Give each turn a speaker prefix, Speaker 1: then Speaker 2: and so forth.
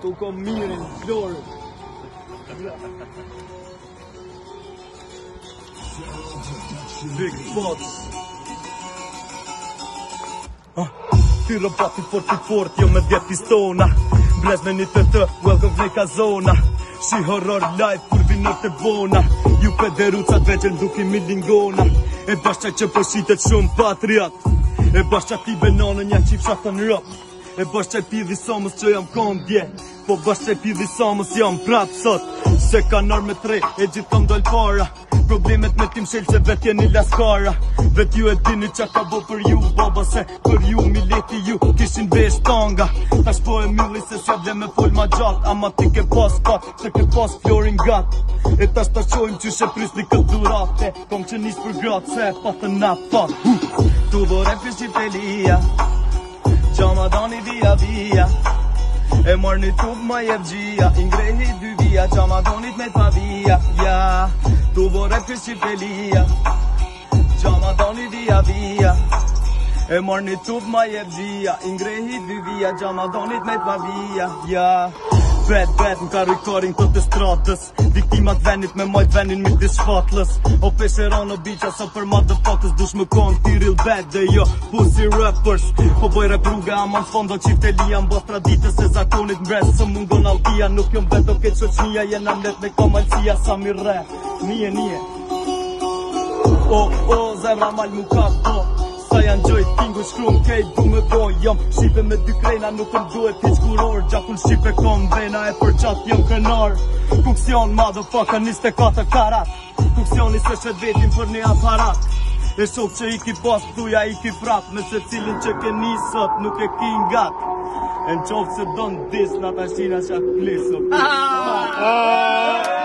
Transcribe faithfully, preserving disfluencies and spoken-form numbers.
Speaker 1: Tu kom mirin, Florë. Big Boss. Ah, ti roboti fort i fort, jo me djet pistona. Blez me një të të, welcome në ka zona. Shi horror live, kur vinër të bona. Ju pederucat veqen duki mi lingona. E bashqa që përshitet shumë patriot. E bashqa ti benonën ja qif shatën rop. E bashqa i pidhi somës që jam kondje. Po bashqa i pidhi somës jam prap sot. Se ka nër me tre, e gjithë kam dojnë para. Problemet me tim shelë që vet jeni laskara. Vet ju e dini qa ka bo për ju, baba, se për ju mileti ju kishin vesh tanga. Tash po e mylli se s'ja vle me fol ma gjatë. Ama ti ke pas pat, se ke pas florin gat. E tash ta qojmë që she prisni këtë durate. Kom që nis për gratë, se pa të na pat. Tu bore fish qiftelia, qama dani via via. E marrë një tub ma jep gjia, ingrehi dy via, qama donit me t'ma via, ja. Tu bore fish qiftelia, qama doni via via. E marrë një tub ma jep gjia, ingrehi dy via, qama donit me t'ma via, ja. Bet, bet, n'ka rujkorin të të stratës. Viktimat venit me majt venin mi të shfatlës. O pesheran o biqa sa për motherfuckers. Dush më konë ti real bad dhe jo pussy rappers. Po boj rap rruga ama n'fondo qiftelia. M'bos traditës se zakonit mbres së mungon altia. Nuk jom veto ke qoqnia jena mlet me komalcia. Sa mi re, nije nije. O, o, zemra mal mu ka po. Sa janë gjojt tingu shkrum kejt du me boj. Jom shipe me dy krejna nuk më duhet hiq kuror. Gjakun shipe kom vena e për qat jom krenar. Kuksion motherfucker njëzet e katër karat. Kuksioni se shet vetin për një aparat. E shok që i ki pas tuja i ki prap. Me se cilin që ke një sot nuk e ki ngat. E në qovë se don dis në ta shina që atë plisë.